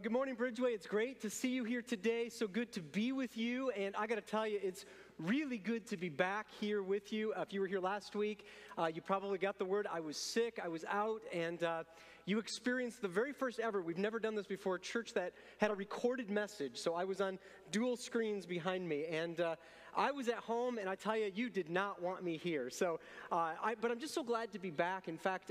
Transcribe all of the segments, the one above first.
Good morning, Bridgeway. It's great to see you here today. So good to be with you. And I got to tell you, it's really good to be back here with you. If you were here last week, you probably got the word. I was sick. I was out. And you experienced the very first ever, we've never done this before, church that had a recorded message. So I was on dual screens behind me. And I was at home, and I tell you, you did not want me here. So, but I'm just so glad to be back. In fact,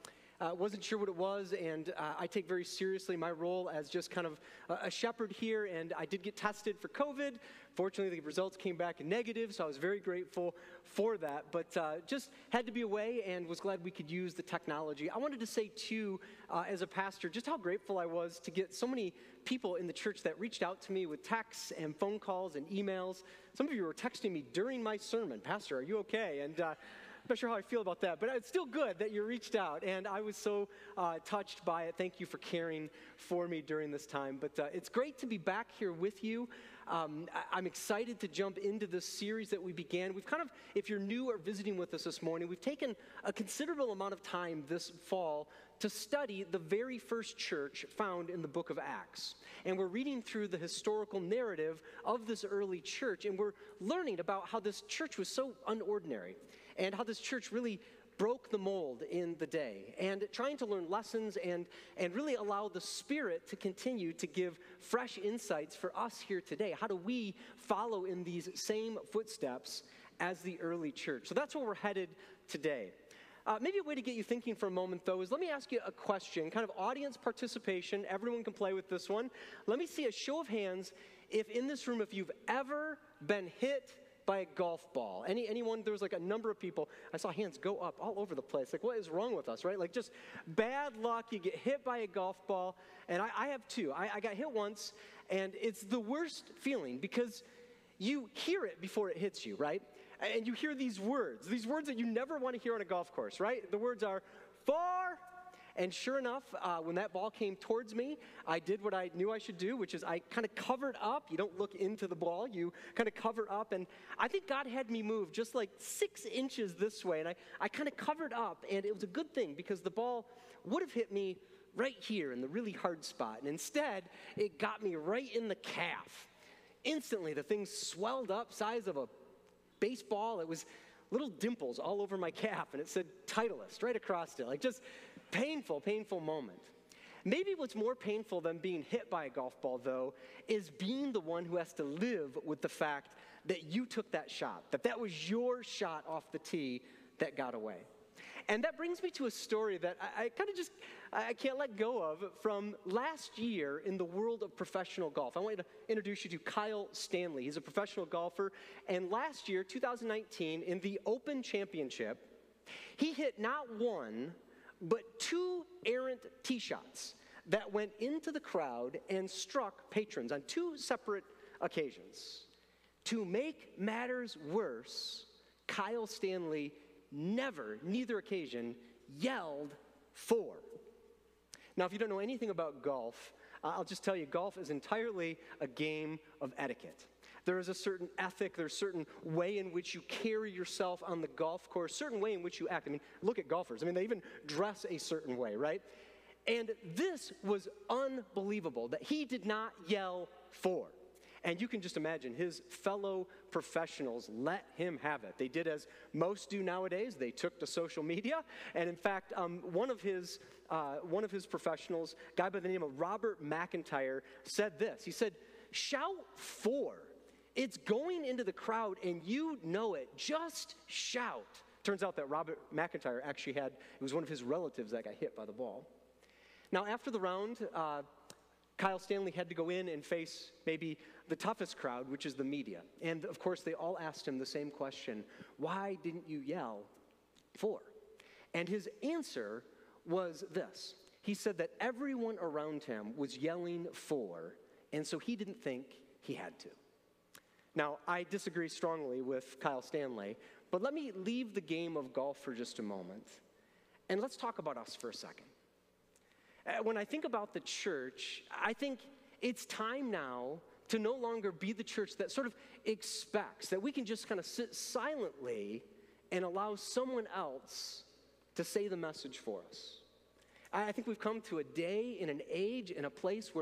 wasn't sure what it was, and I take very seriously my role as just kind of a shepherd here, and I did get tested for COVID. Fortunately, the results came back negative, so I was very grateful for that, but just had to be away and was glad we could use the technology. I wanted to say, too, as a pastor, just how grateful I was to get so many people in the church that reached out to me with texts and phone calls and emails. Some of you were texting me during my sermon, "Pastor, are you okay?" And I'm not sure how I feel about that, but it's still good that you reached out, and I was so touched by it. Thank you for caring for me during this time, but it's great to be back here with you. I'm excited to jump into this series that we began. We've kind of, if you're new or visiting with us this morning, we've taken a considerable amount of time this fall to study the very first church found in the book of Acts. And we're reading through the historical narrative of this early church, and we're learning about how this church was so unordinary and how this church really broke the mold in the day, and trying to learn lessons and really allow the Spirit to continue to give fresh insights for us here today. How do we follow in these same footsteps as the early church? So that's where we're headed today. Maybe a way to get you thinking for a moment, though, is let me ask you a question, kind of audience participation. Everyone can play with this one. Let me see a show of hands if in this room, if you've ever been hit by a golf ball. Anyone? There was like a number of people. I saw hands go up all over the place. Like, what is wrong with us, right? Like, just bad luck. You get hit by a golf ball. And I have too. I got hit once, and it's the worst feeling because you hear it before it hits you, right? And you hear these words that you never want to hear on a golf course, right? The words are, "Far." And sure enough, when that ball came towards me, I did what I knew I should do, which is I kind of covered up. You don't look into the ball. You kind of cover up. And I think God had me move just like 6 inches this way. And I kind of covered up. And it was a good thing because the ball would have hit me right here in the really hard spot. And instead, it got me right in the calf. Instantly, the thing swelled up, size of a baseball. It was little dimples all over my calf, and it said Titleist right across it. Like, just painful moment. Maybe what's more painful than being hit by a golf ball, though, is being the one who has to live with the fact that you took that shot, that was your shot off the tee that got away. And that brings me to a story that I can't let go of from last year in the world of professional golf. I want to introduce you to Kyle Stanley. He's a professional golfer. And last year, 2019, in the Open Championship, he hit not one, but 2 errant tee shots that went into the crowd and struck patrons on 2 separate occasions. To make matters worse, Kyle Stanley neither occasion, yelled "4." Now, if you don't know anything about golf, I'll just tell you, golf is entirely a game of etiquette. There is a certain ethic, there's a certain way in which you carry yourself on the golf course, certain way in which you act. I mean, look at golfers. I mean, they even dress a certain way, right? And this was unbelievable that he did not yell "4." And you can just imagine his fellow professionals let him have it. They did as most do nowadays. They took to social media. And in fact, one of his professionals, a guy by the name of Robert McIntyre, said this. He said, "Shout 4. It's going into the crowd and you know it. Just shout." Turns out that Robert McIntyre actually it was one of his relatives that got hit by the ball. Now, after the round, Kyle Stanley had to go in and face maybe the toughest crowd, which is the media. And of course, they all asked him the same question: "Why didn't you yell 4?" And his answer was this. He said that everyone around him was yelling 4, and so he didn't think he had to. Now, I disagree strongly with Kyle Stanley, but let me leave the game of golf for just a moment, and let's talk about us for a second. When I think about the church, I think it's time now to no longer be the church that sort of expects that we can just kind of sit silently and allow someone else to say the message for us. I think we've come to a day in an age in a place where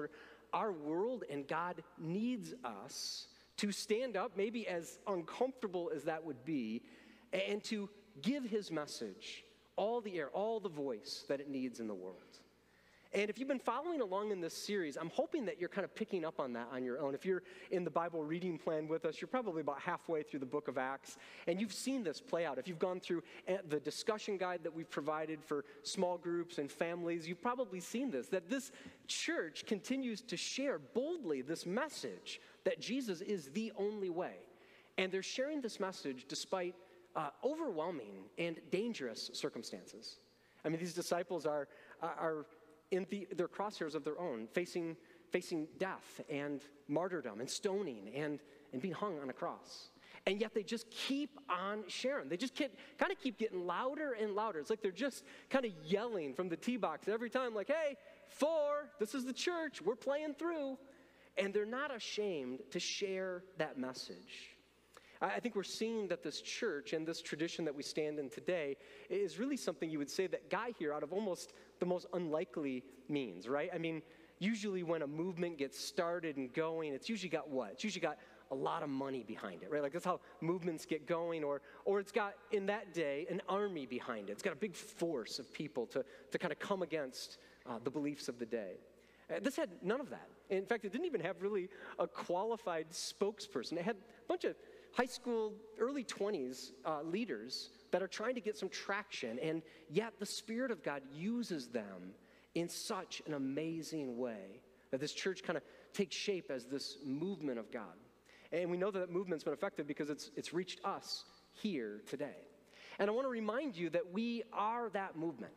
our world and God needs us to stand up, maybe as uncomfortable as that would be, and to give his message all the air, all the voice that it needs in the world. And if you've been following along in this series, I'm hoping that you're kind of picking up on that on your own. If you're in the Bible reading plan with us, you're probably about halfway through the book of Acts, and you've seen this play out. If you've gone through the discussion guide that we've provided for small groups and families, you've probably seen this, that this church continues to share boldly this message that Jesus is the only way. And they're sharing this message despite overwhelming and dangerous circumstances. I mean, these disciples are in their crosshairs of their own, facing death and martyrdom and stoning and being hung on a cross. And yet they just keep on sharing. They just kind of keep getting louder and louder. It's like they're just kind of yelling from the tee box every time, like, hey, 4, this is the church, we're playing through. And they're not ashamed to share that message. I think we're seeing that this church and this tradition that we stand in today is really something you would say that got here out of almost the most unlikely means, right? I mean, usually when a movement gets started and going, it's usually got what? It's usually got a lot of money behind it, right? Like that's how movements get going, or it's got, in that day, an army behind it. It's got a big force of people to kind of come against the beliefs of the day. This had none of that. In fact, it didn't even have really a qualified spokesperson. It had a bunch of high school, early 20s leaders that are trying to get some traction, and yet the Spirit of God uses them in such an amazing way that this church kind of takes shape as this movement of God. And we know that movement's been effective because it's reached us here today. And I want to remind you that we are that movement.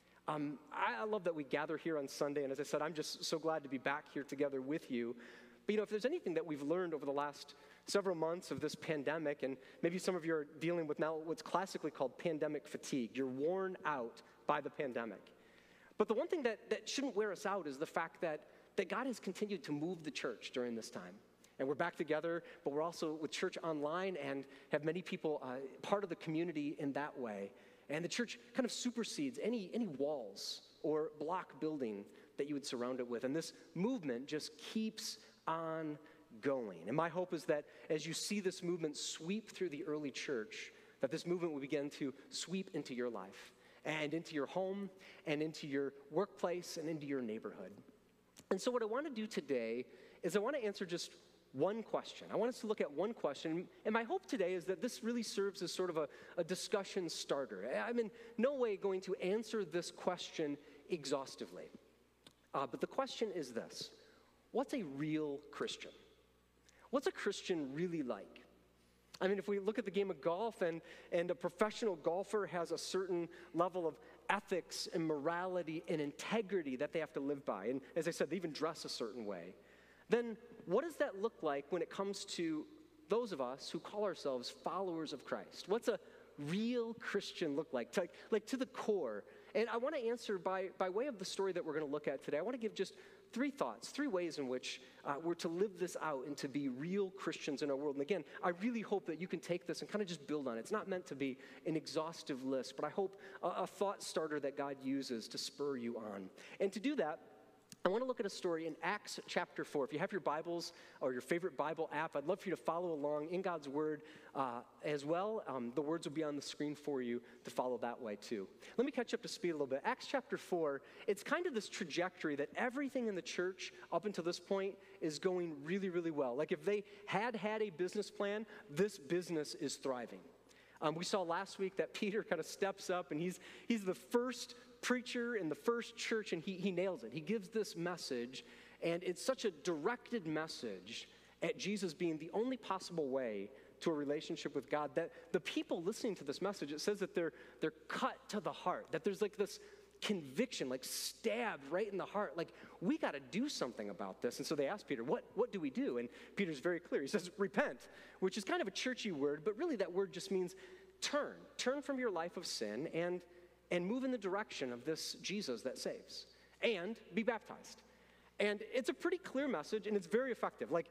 I love that we gather here on Sunday, and as I said, I'm just so glad to be back here together with you. But if there's anything that we've learned over the last several months of this pandemic, and maybe some of you are dealing with now what's classically called pandemic fatigue. You're worn out by the pandemic. But the one thing that shouldn't wear us out is the fact that God has continued to move the church during this time. And we're back together, but we're also with church online and have many people part of the community in that way. And the church kind of supersedes any walls or block building that you would surround it with. And this movement just keeps on going. And my hope is that as you see this movement sweep through the early church, that this movement will begin to sweep into your life and into your home and into your workplace and into your neighborhood. And so what I want to do today is I want to answer just one question. I want us to look at one question, and my hope today is that this really serves as sort of a discussion starter. I'm in no way going to answer this question exhaustively, but the question is this: what's a real Christian? What's a Christian really like? I mean, if we look at the game of golf, and a professional golfer has a certain level of ethics and morality and integrity that they have to live by, and as I said, they even dress a certain way, then what does that look like when it comes to those of us who call ourselves followers of Christ? What's a real Christian look like? Like to the core. And I want to answer by way of the story that we're going to look at today. I want to give just 3 thoughts, 3 ways in which we're to live this out and to be real Christians in our world. And again, I really hope that you can take this and kind of just build on it. It's not meant to be an exhaustive list, but I hope a thought starter that God uses to spur you on. And to do that, I want to look at a story in Acts chapter 4. If you have your Bibles or your favorite Bible app, I'd love for you to follow along in God's Word as well. The words will be on the screen for you to follow that way too. Let me catch up to speed a little bit. Acts chapter 4, it's kind of this trajectory that everything in the church up until this point is going really, really well. Like if they had a business plan, this business is thriving. We saw last week that Peter kind of steps up, and he's the first preacher in the first church, and he nails it. He gives this message, and it's such a directed message at Jesus being the only possible way to a relationship with God that the people listening to this message, it says that they're cut to the heart, that there's like this conviction, like stabbed right in the heart, like we got to do something about this. And so they ask Peter, what do we do? And Peter's very clear. He says, repent, which is kind of a churchy word, but really that word just means turn from your life of sin and move in the direction of this Jesus that saves, and be baptized. And it's a pretty clear message, and it's very effective. Like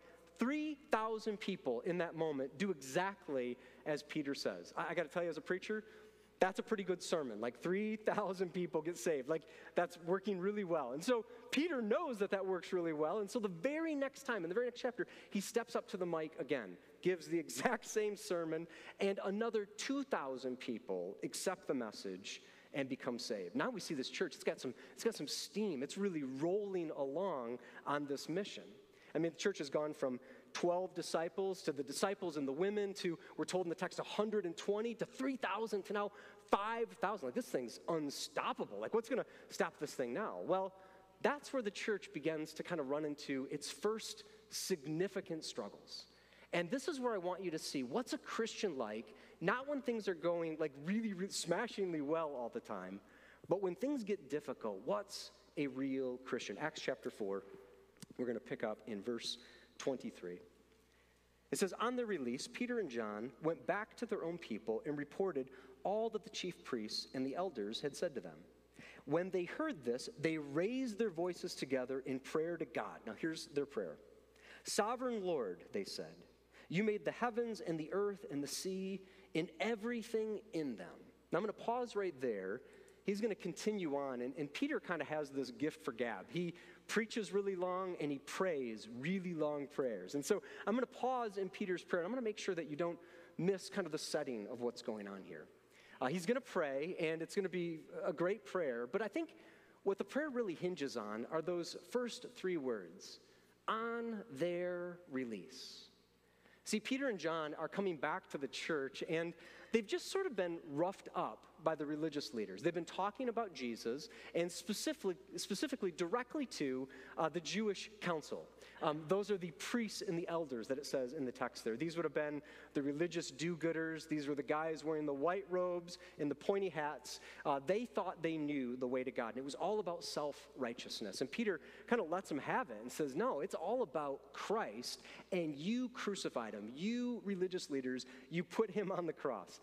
3,000 people in that moment do exactly as Peter says. I got to tell you, as a preacher, That's a pretty good sermon. Like 3,000 people get saved. Like that's working really well. And so Peter knows that that works really well. And so the very next time, in the very next chapter, he steps up to the mic again, gives the exact same sermon, and another 2,000 people accept the message and become saved. Now we see this church, it's got some steam. It's really rolling along on this mission. I mean, the church has gone from 12 disciples to the disciples and the women to, we're told in the text, 120 to 3,000 to now 5,000. Like, this thing's unstoppable. Like, what's going to stop this thing now? Well, that's where the church begins to kind of run into its first significant struggles. And this is where I want you to see what's a Christian like, not when things are going like really, really smashingly well all the time, but when things get difficult, what's a real Christian? Acts chapter 4, we're going to pick up in verse 23. It says, on their release, Peter and John went back to their own people and reported all that the chief priests and the elders had said to them. When they heard this, they raised their voices together in prayer to God. Now here's their prayer. Sovereign Lord, they said, you made the heavens and the earth and the sea and everything in them. Now I'm going to pause right there. He's going to continue on, and Peter kind of has this gift for gab. He preaches really long, and he prays really long prayers. And so I'm going to pause in Peter's prayer, and I'm going to make sure that you don't miss kind of the setting of what's going on here. He's going to pray, and it's going to be a great prayer, but I think what the prayer really hinges on are those first three words, on their release. See, Peter and John are coming back to the church, and they've just sort of been roughed up by the religious leaders. They've been talking about Jesus, and specifically directly to the Jewish council. Those are the priests and the elders that it says in the text there. These would have been the religious do-gooders. These were the guys wearing the white robes and the pointy hats. They thought they knew the way to God, and it was all about self-righteousness. And Peter kind of lets them have it and says, no, it's all about Christ, and you crucified him. You religious leaders, you put him on the cross.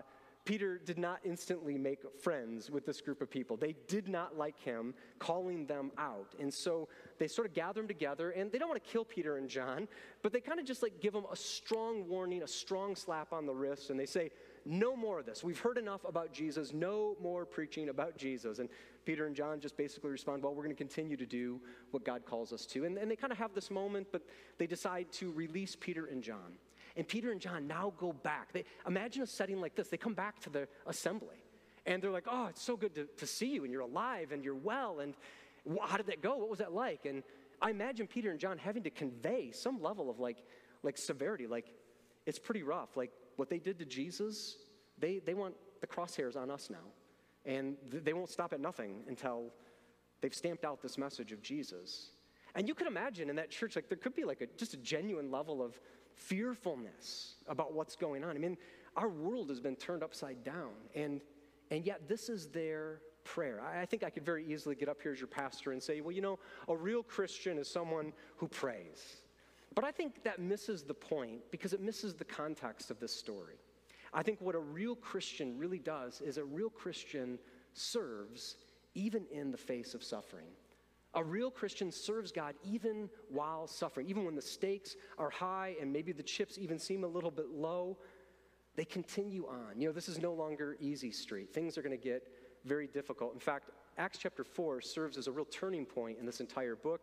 Peter did not instantly make friends with this group of people. They did not like him calling them out. And so they sort of gather them together, and they don't want to kill Peter and John, but they kind of just like give them a strong warning, a strong slap on the wrist, and they say, no more of this. We've heard enough about Jesus. No more preaching about Jesus. And Peter and John just basically respond, well, we're going to continue to do what God calls us to. And they kind of have this moment, but they decide to release Peter and John. And Peter and John now go back. Imagine a setting like this. They come back to the assembly, and they're like, oh, it's so good to see you, and you're alive, and you're well, and how did that go? What was that like? And I imagine Peter and John having to convey some level of like severity, like it's pretty rough. Like what they did to Jesus, they want the crosshairs on us now, and they won't stop at nothing until they've stamped out this message of Jesus. And you could imagine in that church, like there could be like just a genuine level of fearfulness about what's going on. I mean, our world has been turned upside down, and yet this is their prayer. I think I could very easily get up here as your pastor and say, well, you know, a real Christian is someone who prays. But I think that misses the point because it misses the context of this story. I think what a real Christian really does is a real Christian serves even in the face of suffering. A real Christian serves God even while suffering. Even when the stakes are high and maybe the chips even seem a little bit low, they continue on. You know, this is no longer easy street. Things are going to get very difficult. In fact, Acts chapter 4 serves as a real turning point in this entire book.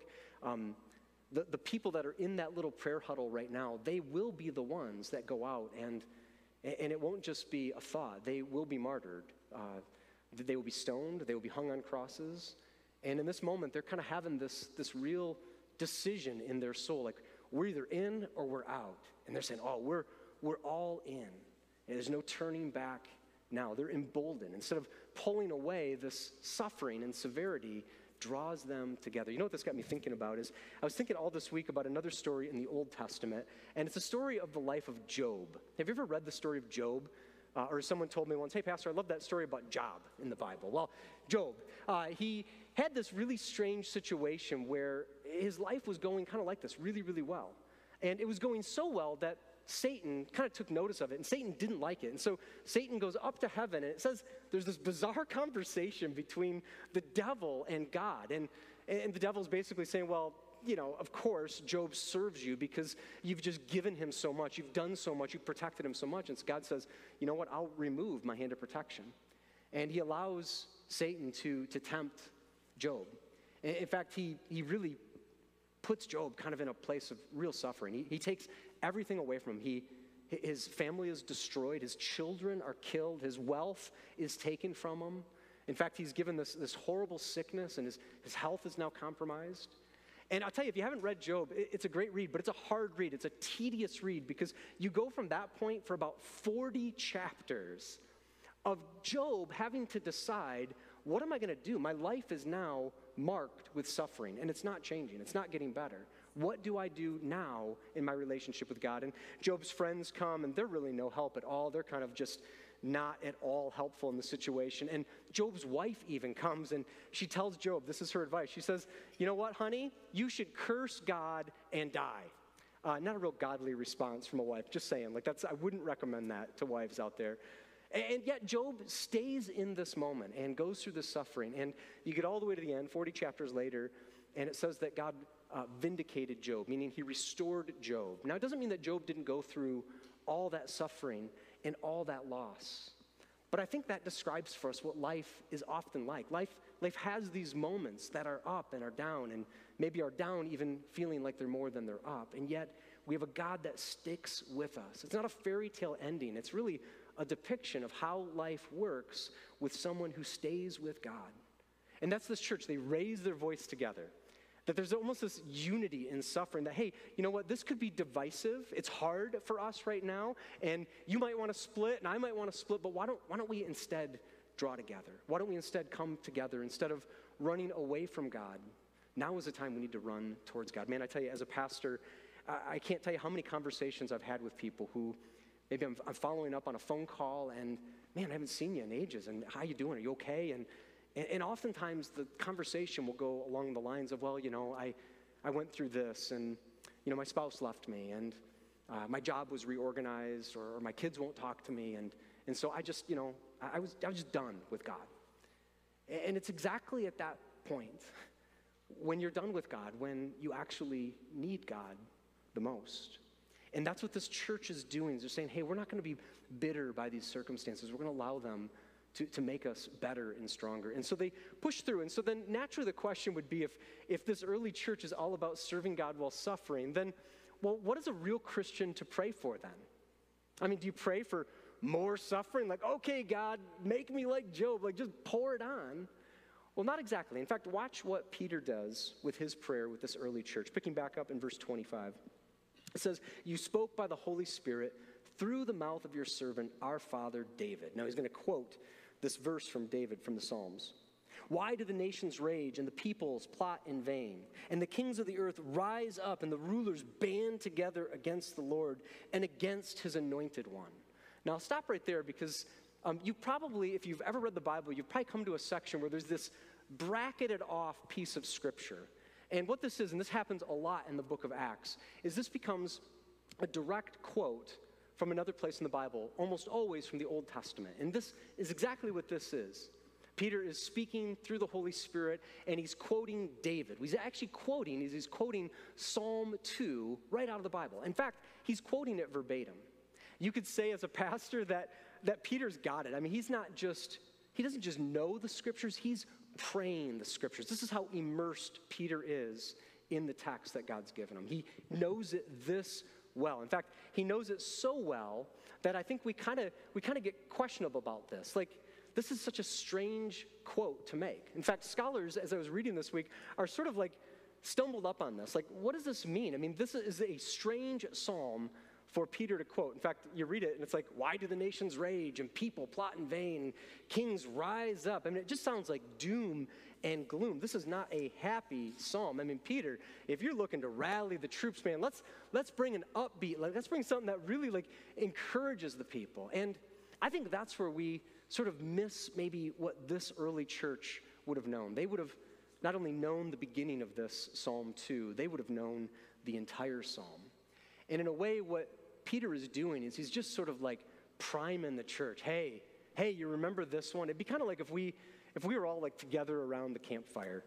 The people that are in that little prayer huddle right now, they will be the ones that go out, and it won't just be a thought. They will be martyred. They will be stoned. They will be hung on crosses. And in this moment, they're kind of having this real decision in their soul, like we're either in or we're out. And they're saying, oh, we're all in. And there's no turning back now. They're emboldened. Instead of pulling away, this suffering and severity draws them together. You know what this got me thinking about is, I was thinking all this week about another story in the Old Testament, and it's a story of the life of Job. Have you ever read the story of Job? Or someone told me once, hey, Pastor, I love that story about Job in the Bible. Well, Job, he had this really strange situation where his life was going kind of like this, really, really well. And it was going so well that Satan kind of took notice of it, and Satan didn't like it. And so Satan goes up to heaven, and it says there's this bizarre conversation between the devil and God. And the devil's basically saying, well, of course, Job serves you because you've just given him so much. You've done so much. You've protected him so much. And so God says, you know what? I'll remove my hand of protection. And he allows Satan to tempt Job. In fact, he really puts Job kind of in a place of real suffering. He takes everything away from him. His family is destroyed. His children are killed. His wealth is taken from him. In fact, he's given this horrible sickness, and his health is now compromised. And I'll tell you, if you haven't read Job, it's a great read, but it's a hard read. It's a tedious read because you go from that point for about 40 chapters of Job having to decide, what am I going to do? My life is now marked with suffering, and it's not changing. It's not getting better. What do I do now in my relationship with God? And Job's friends come, and they're really no help at all. They're kind of just not at all helpful in the situation. And Job's wife even comes, and she tells Job, this is her advice. She says, you know what, honey? You should curse God and die. Not a real godly response from a wife, just saying. I wouldn't recommend that to wives out there. And yet Job stays in this moment and goes through this suffering. And you get all the way to the end, 40 chapters later, and it says that God vindicated Job, meaning he restored Job. Now, it doesn't mean that Job didn't go through all that suffering and all that loss. But I think that describes for us what life is often like. Life has these moments that are up and are down, and maybe are down even feeling like they're more than they're up. And yet, we have a God that sticks with us. It's not a fairy tale ending. It's really a depiction of how life works with someone who stays with God. And that's this church. They raise their voice together. That there's almost this unity in suffering that, hey, you know what, this could be divisive. It's hard for us right now, and you might want to split, and I might want to split, but why don't we instead draw together? Why don't we instead come together instead of running away from God? Now is the time we need to run towards God. Man, I tell you, as a pastor, I can't tell you how many conversations I've had with people who maybe I'm following up on a phone call, and man, I haven't seen you in ages, and how you doing? Are you okay? And oftentimes the conversation will go along the lines of, well, I went through this, and my spouse left me, and my job was reorganized, or my kids won't talk to me, and so I just, I was just done with God. And it's exactly at that point, when you're done with God, when you actually need God the most. And that's what this church is doing. They're saying, hey, we're not going to be bitter by these circumstances. We're going to allow them to make us better and stronger. And so they push through. And so then naturally the question would be, if this early church is all about serving God while suffering, then, well, what is a real Christian to pray for then? I mean, do you pray for more suffering? Like, okay, God, make me like Job. Like, just pour it on. Well, not exactly. In fact, watch what Peter does with his prayer with this early church. Picking back up in verse 25. It says, you spoke by the Holy Spirit through the mouth of your servant, our father David. Now he's going to quote this verse from David from the Psalms. Why do the nations rage and the peoples plot in vain? And the kings of the earth rise up and the rulers band together against the Lord and against his anointed one. Now I'll stop right there because you probably, if you've ever read the Bible, you've probably come to a section where there's this bracketed off piece of scripture. And what this is, and this happens a lot in the book of Acts, is this becomes a direct quote from another place in the Bible, almost always from the Old Testament. And this is exactly what this is. Peter is speaking through the Holy Spirit, and he's quoting David. He's actually quoting, he's quoting Psalm 2 right out of the Bible. In fact, he's quoting it verbatim. You could say as a pastor that Peter's got it. I mean, he doesn't just know the scriptures, he's praying the scriptures. This is how immersed Peter is in the text that God's given him. He knows it this well. In fact, he knows it so well that I think we kind of get questionable about this. Like, this is such a strange quote to make. In fact, scholars, as I was reading this week, are sort of like stumbled up on this. Like, what does this mean? I mean, this is a strange psalm for Peter to quote. In fact, you read it and it's like, why do the nations rage and people plot in vain? Kings rise up. I mean, it just sounds like doom and gloom. This is not a happy psalm. I mean, Peter, if you're looking to rally the troops, man, let's bring an upbeat, let's bring something that really encourages the people. And I think that's where we sort of miss maybe what this early church would have known. They would have not only known the beginning of this Psalm 2, they would have known the entire psalm. And in a way, what Peter is doing is he's just sort of like priming the church. Hey, you remember this one? It'd be kind of like if we were all like together around the campfire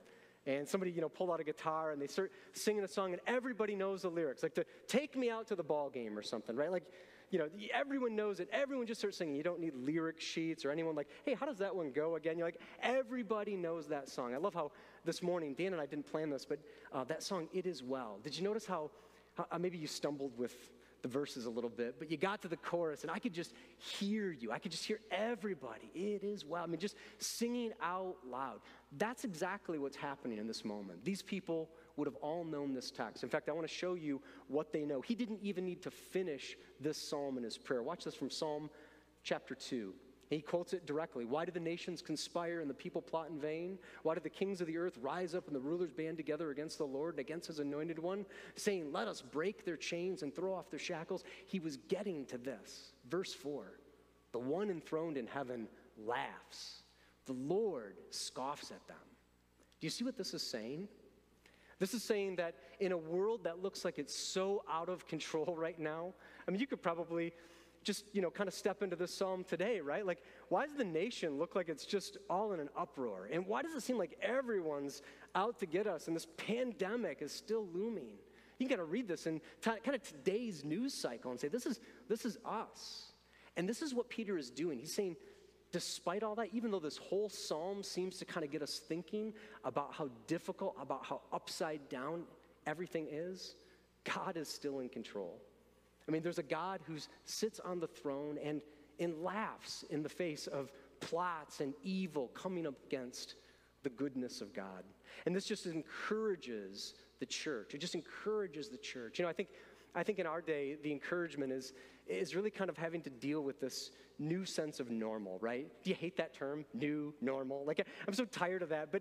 and somebody, pulled out a guitar and they start singing a song and everybody knows the lyrics, like to take me out to the ball game or something, right? Like, everyone knows it. Everyone just starts singing. You don't need lyric sheets or anyone like, hey, how does that one go again? You're like, everybody knows that song. I love how this morning, Dan and I didn't plan this, but that song, It Is Well. Did you notice how maybe you stumbled with the verses a little bit, but you got to the chorus and I could just hear you. I could just hear everybody. It is well. I mean, just singing out loud. That's exactly what's happening in this moment. These people would have all known this text. In fact, I want to show you what they know. He didn't even need to finish this psalm in his prayer. Watch this from Psalm chapter 2. He quotes it directly. Why do the nations conspire and the people plot in vain? Why do the kings of the earth rise up and the rulers band together against the Lord and against his anointed one, saying, let us break their chains and throw off their shackles? He was getting to this. Verse 4, the one enthroned in heaven laughs. The Lord scoffs at them. Do you see what this is saying? This is saying that in a world that looks like it's so out of control right now, I mean, you could probably just, kind of step into this psalm today, right? Like, why does the nation look like it's just all in an uproar? And why does it seem like everyone's out to get us and this pandemic is still looming? You got to read this in kind of today's news cycle and say, this is us. And this is what Peter is doing. He's saying, despite all that, even though this whole psalm seems to kind of get us thinking about how difficult, about how upside down everything is, God is still in control. I mean, there's a God who sits on the throne and laughs in the face of plots and evil coming up against the goodness of God. And this just encourages the church. It just encourages the church. I think in our day, the encouragement is really kind of having to deal with this new sense of normal, right? Do you hate that term, new, normal? Like, I'm so tired of that. But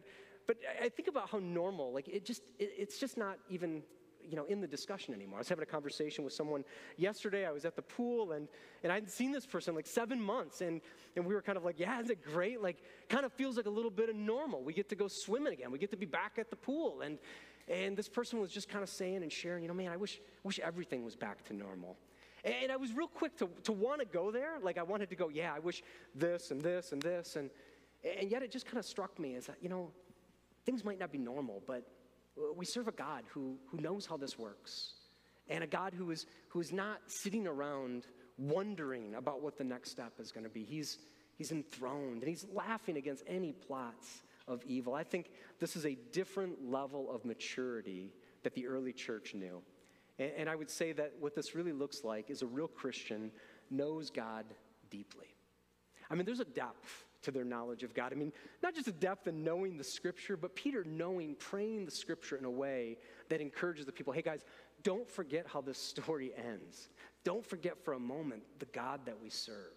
I think about how normal, like, it's just not even in the discussion anymore. I was having a conversation with someone yesterday. I was at the pool, and I hadn't seen this person in like 7 months, and we were kind of like, yeah, isn't it great? Like, kind of feels like a little bit of normal. We get to go swimming again. We get to be back at the pool, and this person was just kind of saying and sharing, man, I wish everything was back to normal. And I was real quick to want to go there. Like, I wanted to go, yeah, I wish this and this and this, and yet it just kind of struck me as that, things might not be normal, but we serve a God who knows how this works, and a God who is not sitting around wondering about what the next step is going to be. He's enthroned, and he's laughing against any plots of evil. I think this is a different level of maturity that the early church knew. And I would say that what this really looks like is a real Christian knows God deeply. I mean, there's a depth to their knowledge of God. I mean, not just a depth in knowing the scripture, but Peter praying the scripture in a way that encourages the people, hey guys, don't forget how this story ends. Don't forget for a moment the God that we serve.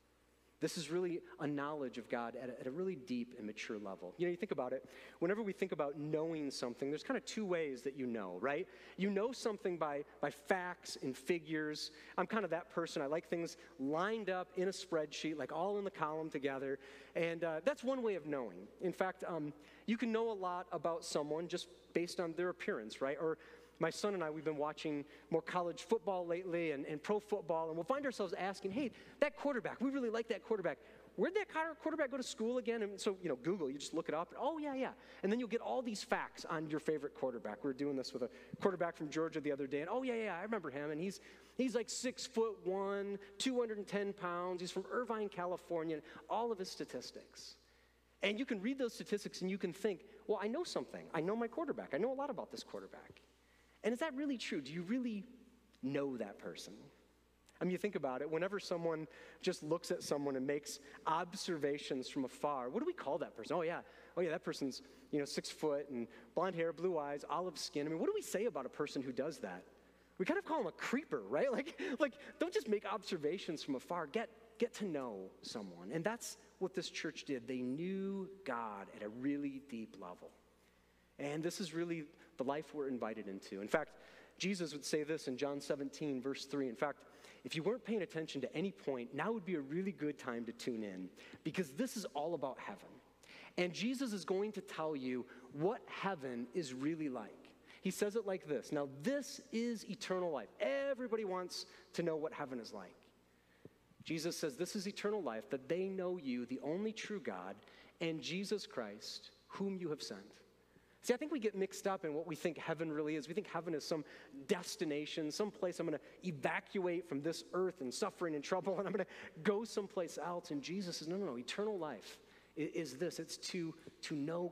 This is really a knowledge of God at a really deep and mature level. You think about it, whenever we think about knowing something, there's kind of two ways that you know, right? You know something by facts and figures. I'm kind of that person. I like things lined up in a spreadsheet, like all in the column together. And that's one way of knowing. In fact, you can know a lot about someone just based on their appearance, right? Or my son and I, we've been watching more college football lately and pro football, and we'll find ourselves asking, hey, that quarterback, we really like that quarterback. Where'd that quarterback go to school again? And so, Google, you just look it up. Oh, yeah. And then you'll get all these facts on your favorite quarterback. We were doing this with a quarterback from Georgia the other day, and oh, yeah, I remember him. And he's like 6'1", 210 pounds. He's from Irvine, California, all of his statistics. And you can read those statistics and you can think, well, I know something. I know my quarterback. I know a lot about this quarterback. And is that really true? Do you really know that person? I mean, you think about it, whenever someone just looks at someone and makes observations from afar, what do we call that person? Oh yeah, that person's, 6 foot and blonde hair, blue eyes, olive skin. I mean, what do we say about a person who does that? We kind of call him a creeper, right? Like don't just make observations from afar. Get to know someone. And that's what this church did. They knew God at a really deep level. And this is really the life we're invited into. In fact, Jesus would say this in John 17, verse 3. In fact, if you weren't paying attention to any point, now would be a really good time to tune in, because this is all about heaven. And Jesus is going to tell you what heaven is really like. He says it like this. Now, this is eternal life. Everybody wants to know what heaven is like. Jesus says this is eternal life, that they know you, the only true God, and Jesus Christ, whom you have sent. See, I think we get mixed up in what we think heaven really is. We think heaven is some destination, some place I'm going to evacuate from this earth and suffering and trouble, and I'm going to go someplace else. And Jesus says, no, eternal life is this. It's to know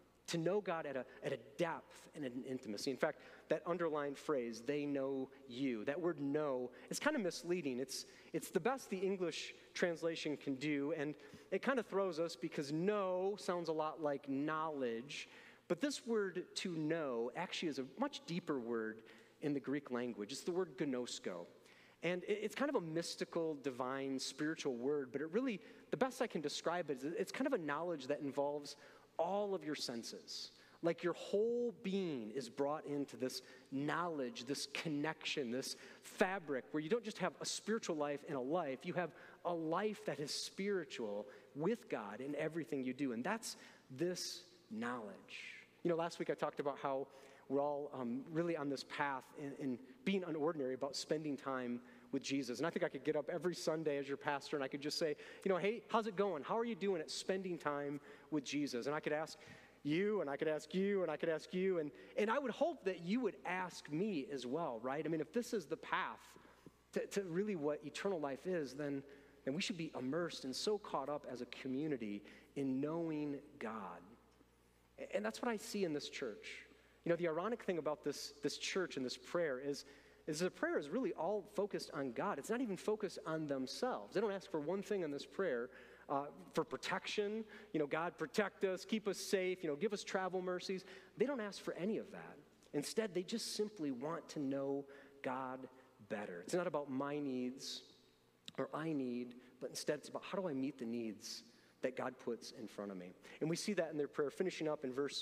God at a depth and an intimacy. In fact, that underlined phrase, they know you, that word know, is kind of misleading. It's the best the English translation can do, and it kind of throws us because know sounds a lot like knowledge. But this word to know actually is a much deeper word in the Greek language. It's the word gnosko. And it's kind of a mystical, divine, spiritual word, but it really, the best I can describe it is it's kind of a knowledge that involves all of your senses. Like your whole being is brought into this knowledge, this connection, this fabric where you don't just have a spiritual life and a life, you have a life that is spiritual with God in everything you do. And that's this knowledge. You know, last week I talked about how we're all really on this path in being unordinary about spending time with Jesus. And I think I could get up every Sunday as your pastor and I could just say, you know, hey, how's it going? How are you doing at spending time with Jesus? And I could ask you, and I could ask you, and I could ask you, and I would hope that you would ask me as well, right? I mean, if this is the path to really what eternal life is, then we should be immersed and so caught up as a community in knowing God. And that's what I see in this church. You know, the ironic thing about this church and this prayer is the prayer is really all focused on God. It's not even focused on themselves. They don't ask for one thing in this prayer, for protection. You know, God, protect us, keep us safe, you know, give us travel mercies. They don't ask for any of that. Instead, they just simply want to know God better. It's not about my needs or I need, but instead it's about how do I meet the needs that God puts in front of me. And we see that in their prayer, finishing up in verse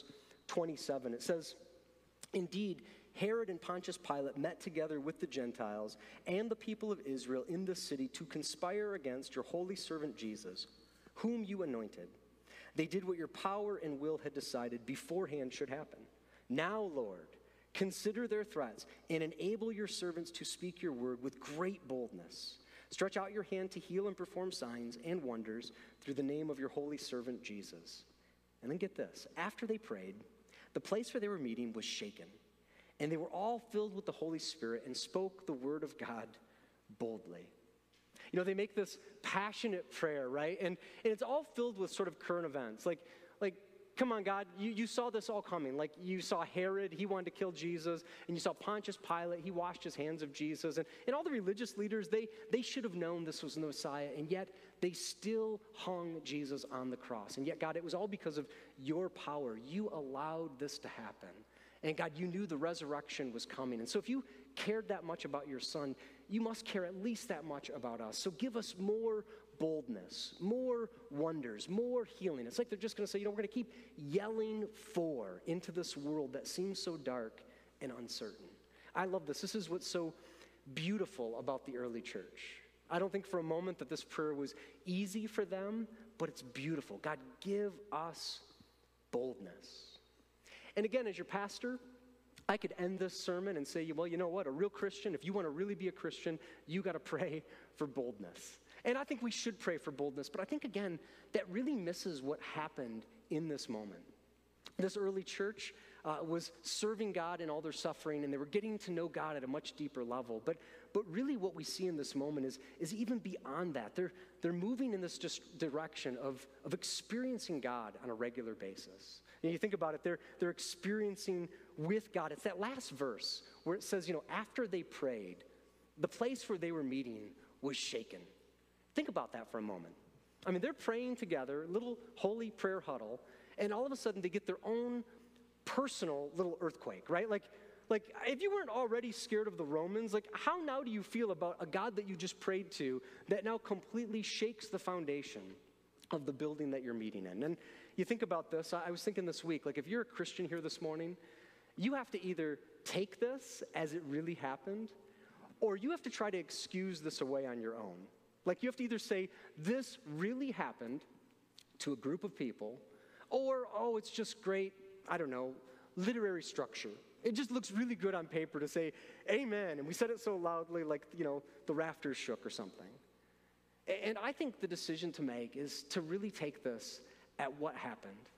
27. It says, indeed, Herod and Pontius Pilate met together with the Gentiles and the people of Israel in the city to conspire against your holy servant Jesus, whom you anointed. They did what your power and will had decided beforehand should happen. Now, Lord, consider their threats and enable your servants to speak your word with great boldness. Stretch out your hand to heal and perform signs and wonders through the name of your holy servant Jesus. And then get this. After they prayed, the place where they were meeting was shaken, and they were all filled with the Holy Spirit and spoke the word of God boldly. You know, they make this passionate prayer, right? And it's all filled with sort of current events. Like, come on, God, you saw this all coming. Like, you saw Herod, he wanted to kill Jesus. And you saw Pontius Pilate, he washed his hands of Jesus. And all the religious leaders, they should have known this was the Messiah. And yet, they still hung Jesus on the cross. And yet, God, it was all because of your power. You allowed this to happen. And God, you knew the resurrection was coming. And so if you cared that much about your son, you must care at least that much about us. So give us more boldness, more wonders, more healing. It's like they're just going to say, you know, we're going to keep yelling for into this world that seems so dark and uncertain. I love this. This is what's so beautiful about the early church. I don't think for a moment that this prayer was easy for them, but it's beautiful. God, give us boldness. And again, as your pastor, I could end this sermon and say, well, you know what? A real Christian, if you want to really be a Christian, you got to pray for boldness. And I think we should pray for boldness, but I think, again, that really misses what happened in this moment. This early church was serving God in all their suffering, and they were getting to know God at a much deeper level. But really what we see in this moment is even beyond that. They're moving in this direction of experiencing God on a regular basis. And you think about it, they're experiencing with God. It's that last verse where it says, you know, after they prayed, the place where they were meeting was shaken. Think about that for a moment. I mean, they're praying together, little holy prayer huddle, and all of a sudden they get their own personal little earthquake, right? Like if you weren't already scared of the Romans, like how now do you feel about a God that you just prayed to that now completely shakes the foundation of the building that you're meeting in? And you think about this, I was thinking this week, like if you're a Christian here this morning, you have to either take this as it really happened, or you have to try to excuse this away on your own. Like you have to either say, this really happened to a group of people, or, oh, it's just great, I don't know, literary structure. It just looks really good on paper to say, amen, and we said it so loudly like, you know, the rafters shook or something. And I think the decision to make is to really take this at what happened.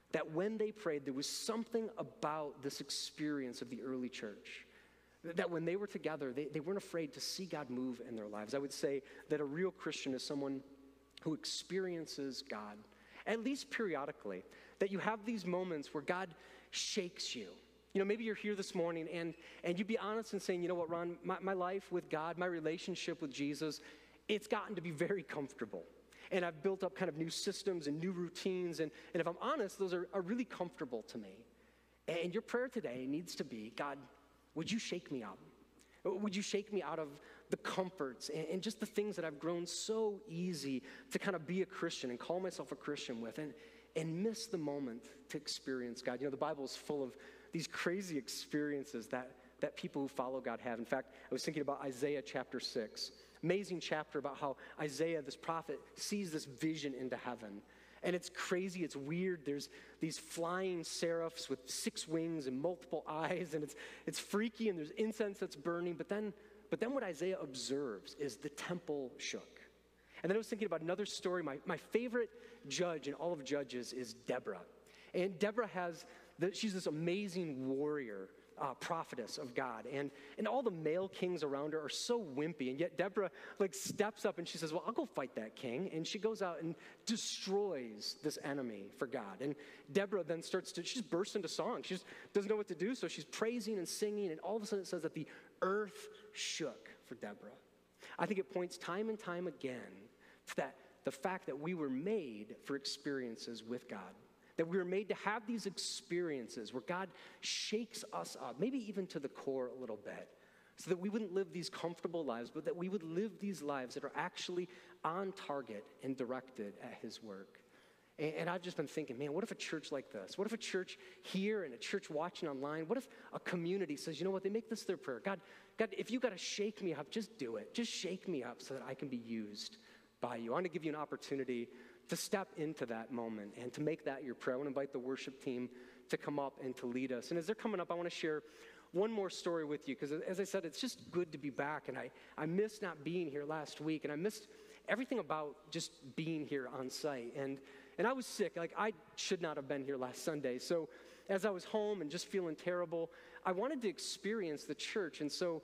that when they prayed, there was something about this experience of the early church, that when they were together, they weren't afraid to see God move in their lives. I would say that a real Christian is someone who experiences God, at least periodically, that you have these moments where God shakes you. You know, maybe you're here this morning and you'd be honest in saying, you know what, Ron, my life with God, my relationship with Jesus, it's gotten to be very comfortable. And I've built up kind of new systems and new routines. And if I'm honest, those are really comfortable to me. And your prayer today needs to be, God, would you shake me up? Would you shake me out of the comforts and just the things that I've grown so easy to kind of be a Christian and call myself a Christian with and miss the moment to experience God? You know, the Bible is full of these crazy experiences that people who follow God have. In fact, I was thinking about Isaiah chapter 6. Amazing chapter about how Isaiah, this prophet, sees this vision into heaven. And it's crazy, it's weird. There's these flying seraphs with 6 wings and multiple eyes, and it's freaky, and there's incense that's burning. But then what Isaiah observes is the temple shook. And then I was thinking about another story. My favorite judge in all of Judges is Deborah. And Deborah she's this amazing warrior, prophetess of God. And all the male kings around her are so wimpy. And yet Deborah steps up and she says, well, I'll go fight that king. And she goes out and destroys this enemy for God. And Deborah then she just bursts into song. She just doesn't know what to do. So she's praising and singing. And all of a sudden it says that the earth shook for Deborah. I think it points time and time again to the fact that we were made for experiences with God. That we were made to have these experiences where God shakes us up, maybe even to the core a little bit, so that we wouldn't live these comfortable lives, but that we would live these lives that are actually on target and directed at his work. And I've just been thinking, man, what if a church like this? What if a church here and a church watching online? What if a community says, you know what, they make this their prayer. God, if you got to shake me up, just do it. Just shake me up so that I can be used by you. I want to give you an opportunity to step into that moment and to make that your prayer. I want to invite the worship team to come up and to lead us. And as they're coming up, I want to share one more story with you, because as I said, it's just good to be back. And I missed not being here last week, and I missed everything about just being here on site. And I was sick. I should not have been here last Sunday. So as I was home and just feeling terrible, I wanted to experience the church. And so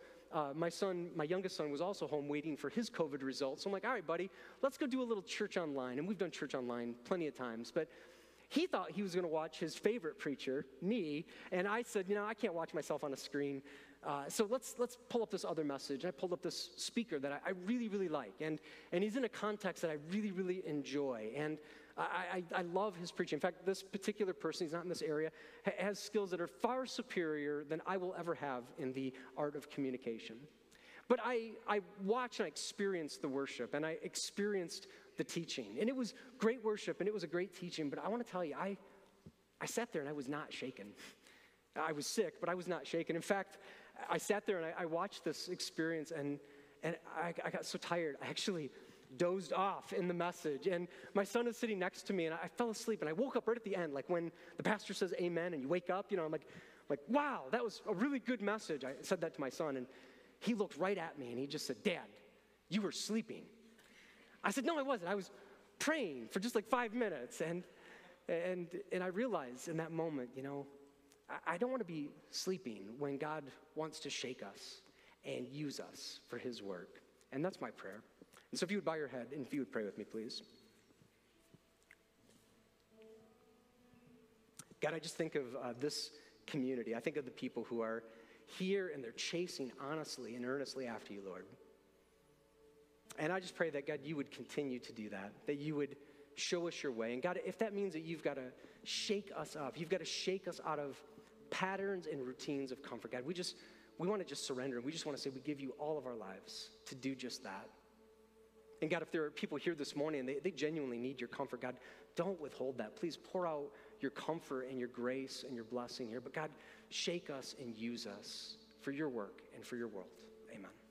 my youngest son was also home waiting for his COVID results. So I'm like, all right, buddy, let's go do a little church online. And we've done church online plenty of times. But he thought he was going to watch his favorite preacher, me. And I said, I can't watch myself on a screen. So let's pull up this other message. And I pulled up this speaker that I really, really like. And he's in a context that I really, really enjoy. And I love his preaching. In fact, this particular person, he's not in this area, has skills that are far superior than I will ever have in the art of communication. But I watched and I experienced the worship, and I experienced the teaching. And it was great worship, and it was a great teaching. But I want to tell you, I sat there and I was not shaken. I was sick, but I was not shaken. In fact, I sat there and I watched this experience, and I got so tired. I actually dozed off in the message. And my son is sitting next to me, and I fell asleep, and I woke up right at the end, like when the pastor says amen and you wake up, I'm like, wow, that was a really good message. I said that to my son, and he looked right at me, and he just said, Dad, you were sleeping. I said, no, I wasn't. I was praying for just 5 minutes. And I realized in that moment, I don't want to be sleeping when God wants to shake us and use us for his work. And that's my prayer. And so if you would bow your head and if you would pray with me, please. God, I just think of this community. I think of the people who are here and they're chasing honestly and earnestly after you, Lord. And I just pray that, God, you would continue to do that you would show us your way. And God, if that means that you've got to shake us up, you've got to shake us out of patterns and routines of comfort, God, we want to just surrender. And we just want to say we give you all of our lives to do just that. And God, if there are people here this morning and they genuinely need your comfort, God, don't withhold that. Please pour out your comfort and your grace and your blessing here. But God, shake us and use us for your work and for your world. Amen.